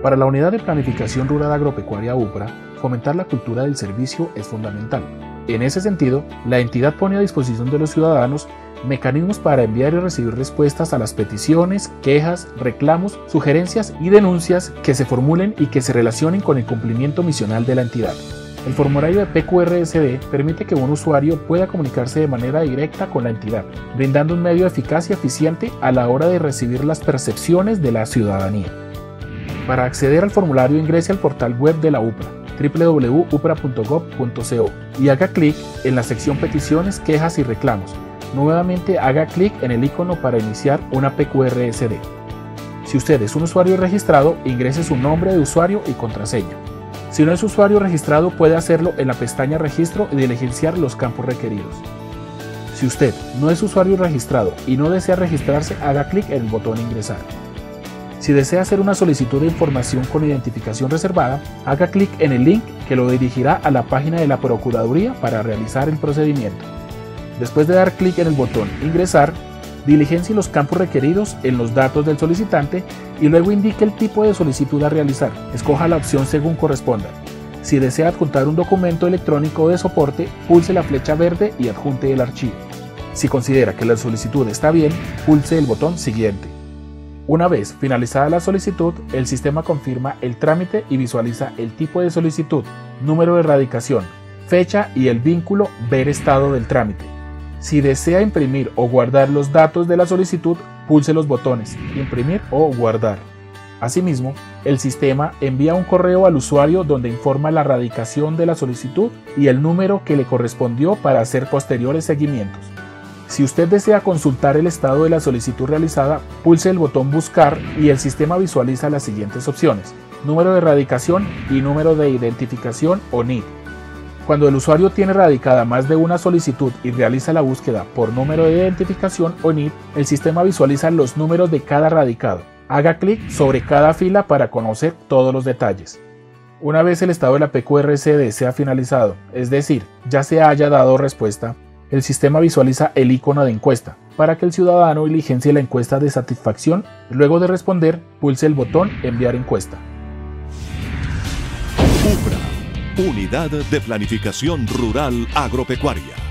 Para la Unidad de Planificación Rural Agropecuaria UPRA, fomentar la cultura del servicio es fundamental. En ese sentido, la entidad pone a disposición de los ciudadanos mecanismos para enviar y recibir respuestas a las peticiones, quejas, reclamos, sugerencias y denuncias que se formulen y que se relacionen con el cumplimiento misional de la entidad. El formulario de PQRSD permite que un usuario pueda comunicarse de manera directa con la entidad, brindando un medio eficaz y eficiente a la hora de recibir las percepciones de la ciudadanía. Para acceder al formulario ingrese al portal web de la UPRA, www.upra.gov.co, y haga clic en la sección Peticiones, Quejas y Reclamos. Nuevamente haga clic en el icono para iniciar una PQRSD. Si usted es un usuario registrado, ingrese su nombre de usuario y contraseña. Si no es usuario registrado, puede hacerlo en la pestaña Registro y diligenciar los campos requeridos. Si usted no es usuario registrado y no desea registrarse, haga clic en el botón Ingresar. Si desea hacer una solicitud de información con identificación reservada, haga clic en el link que lo dirigirá a la página de la Procuraduría para realizar el procedimiento. Después de dar clic en el botón Ingresar, diligencie los campos requeridos en los datos del solicitante y luego indique el tipo de solicitud a realizar. Escoja la opción según corresponda. Si desea adjuntar un documento electrónico de soporte, pulse la flecha verde y adjunte el archivo. Si considera que la solicitud está bien, pulse el botón Siguiente. Una vez finalizada la solicitud, el sistema confirma el trámite y visualiza el tipo de solicitud, número de radicación, fecha y el vínculo Ver estado del trámite. Si desea imprimir o guardar los datos de la solicitud, pulse los botones Imprimir o Guardar. Asimismo, el sistema envía un correo al usuario donde informa la radicación de la solicitud y el número que le correspondió para hacer posteriores seguimientos. Si usted desea consultar el estado de la solicitud realizada, pulse el botón Buscar y el sistema visualiza las siguientes opciones: número de radicación y número de identificación o NID. Cuando el usuario tiene radicada más de una solicitud y realiza la búsqueda por número de identificación o NID, el sistema visualiza los números de cada radicado. Haga clic sobre cada fila para conocer todos los detalles. Una vez el estado de la PQRSD sea finalizado, es decir, ya se haya dado respuesta, el sistema visualiza el icono de encuesta para que el ciudadano diligencie la encuesta de satisfacción. Luego de responder, pulse el botón Enviar encuesta. UPRA, Unidad de Planificación Rural Agropecuaria.